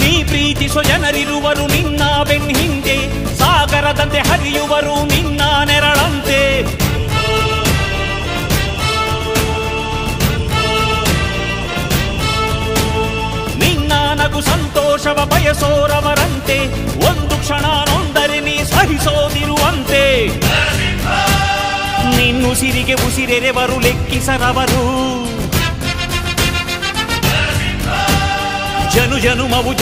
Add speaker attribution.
Speaker 1: ನೀ ಪ್ರೀತಿಸೋ ಜನರಿರುವರು ನಿನ್ನ ಬೆನ್ ಹಿಂದೆ, ಸಾಗರದಂತೆ ಹರಿಯುವರು ನಿನ್ನ ನೆರಳಂತೆ. ನಿನ್ನ ನಗು ಸಂತೋಷವ ಬಯಸೋರವರಂತೆ, ಒಂದು ಕ್ಷಣ ನೊಂದರೆ ನೀ ಸಹಿಸೋದಿರುವಂತೆ. ನಿನ್ನುಸಿರಿಗೆ ಉಸಿರೆರೆವರು ಲೆಕ್ಕಿಸರವರು, ಜನು ಜನುಮವು